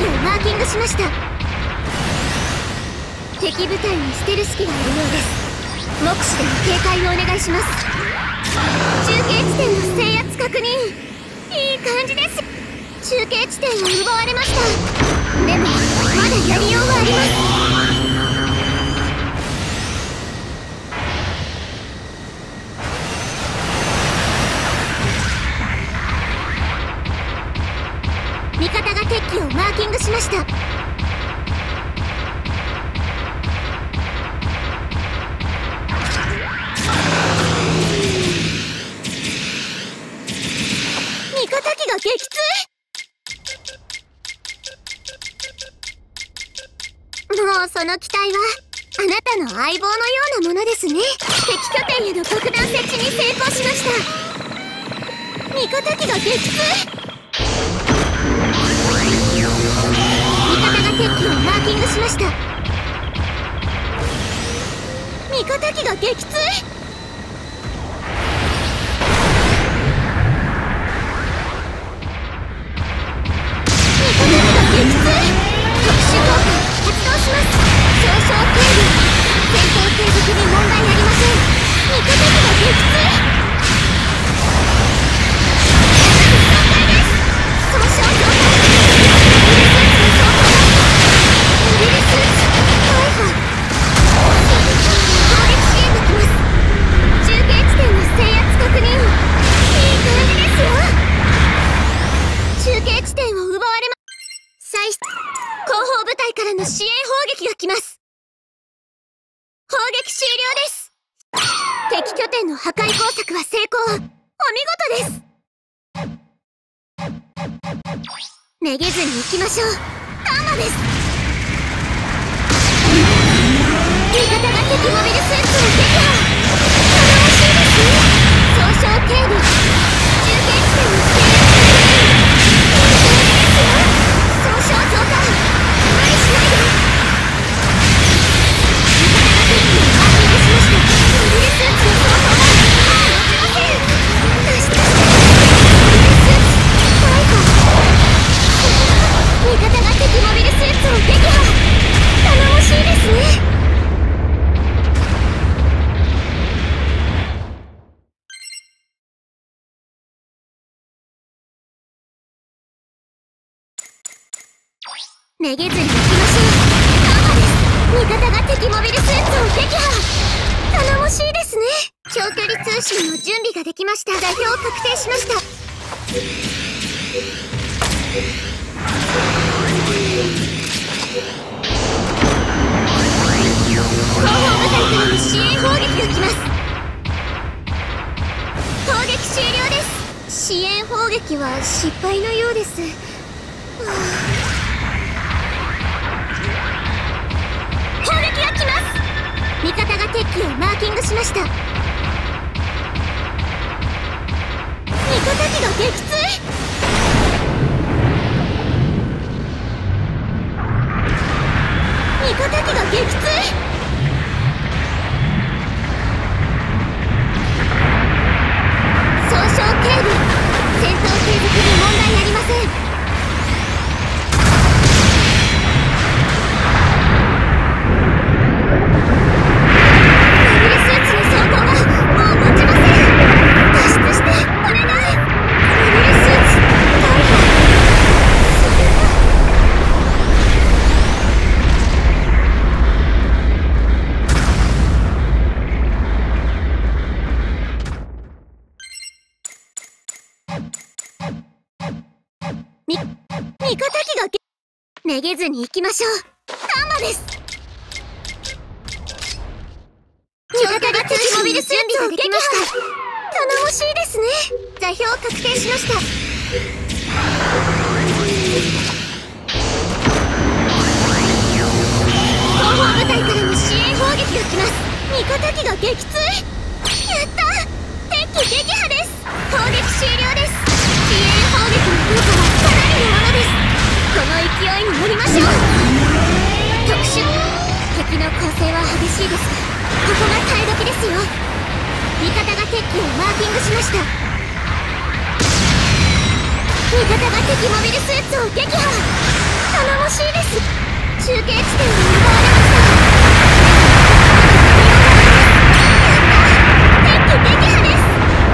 をマーキングしました。敵部隊にステルス機がいるようです。目視での警戒をお願いします。中継地点の制圧確認。いい感じです。中継地点を奪われました。でもまだやりようがあります。味方が敵機をマーキングしました。味方機が撃墜。もうその機体はあなたの相棒のようなものですね。敵拠点への爆弾設置に成功しました。味方機が撃墜。味方が敵機をマーキングしました。味方機が撃墜。支援砲撃が来ます。砲撃終了です。敵拠点の破壊工作は成功。お見事です。めげずに行きましょう。タンマです。味方が敵モビルスーツを撃破。頼もしいですね。総称警備。中継地点の制圧総称増加。無理しないで。味方が敵モビルスーツを撃破。頼もしいですね。めげずに行きましょう。タンマです。味方が敵モビルスーツを撃破。頼もしいですね。長距離通信の準備ができました。座標を確定しました。後方部隊からの支援砲撃が来ます。砲撃終了です。支援砲撃は失敗のようです。砲撃が来ます。味方が敵機をマーキングしました。味方機が撃墜。味方機が撃墜。総称警備。戦闘継続に問題ありません。モビルスーツの装甲がもう持ちません。脱出してお願い。モビルスーツ大破。味方機がめげずに行きましょう。タンマです。味方が敵モビルスーツを撃破。頼もしいですね。座標を確定しました。後方部隊からの支援砲撃が来ます。味方機が撃墜。やった。敵機撃破です。砲撃終了です。支援砲撃の効果はかなりのものです。この勢いに乗りましょう。特殊。敵の攻勢は激しいですが、ここが耐え時ですよ。味方が敵機をマーキングしました。味方が敵モビルスーツを撃破。 頼もしいです。中継地点を奪われました。やった！敵撃破です。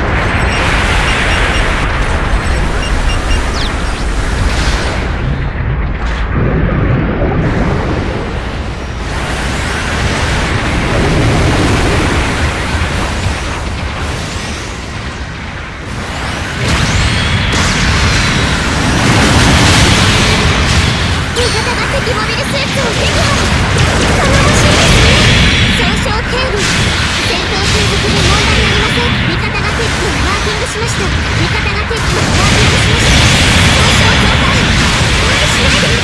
敵モビルスーツを撃破。頼もしいですね。損傷軽微。戦闘継続に問題ありません。味方がテックをマーキングしました。味方がテックをマーキングしました。損傷増加。無理しないで。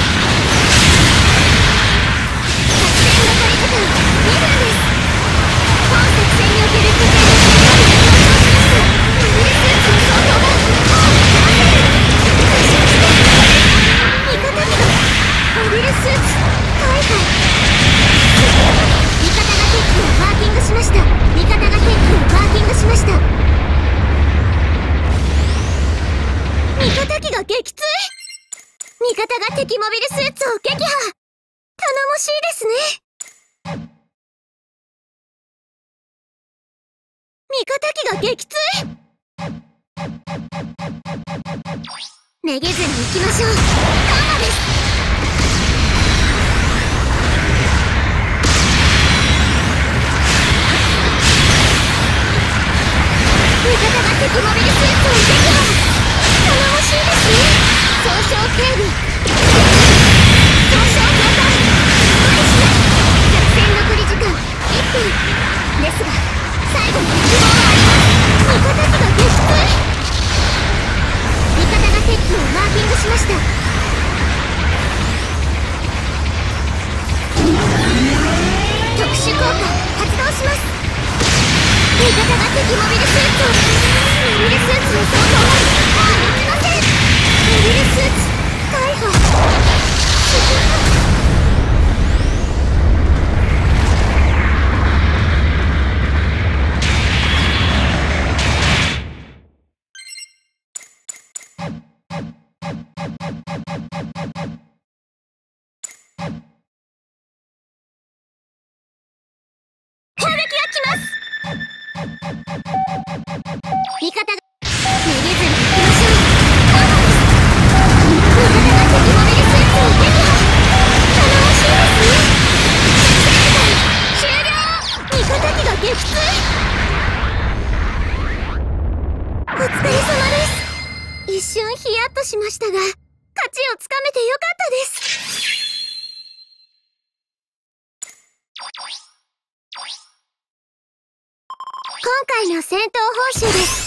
作戦残り時間2分です。本作戦における拠点の成功率が上昇しました。モビルスーツの相当が味方機がモビルスーツ大破。味方がテックをマーキングしました。味方がテックをマーキングしました。味方機が撃墜。味方が敵モビルスーツを撃破。頼もしいですね。味方機が撃墜。めげずに行きましょう。カンマです。味方が敵モビルスーツを撃破。頼もしいですね。損傷軽微。損傷増加。無理しない。作戦残り時間1分ですが、最後に希望があります。味方機が撃墜。味方がテックをマーキングしました。特殊効果発動します。味方が敵モビルスーツを。モビルスーツの相当は持ちません。モビルスーツ大破。砲撃が来ます。味方がめげずに行きましょう。カンマです。味方が敵モビルスーツを撃破。頼もしいですね。終了。味方機が撃墜。お疲れ様です。一瞬ヒヤッとしましたが、勝ちをつかめてよかったです。今回の戦闘報酬です。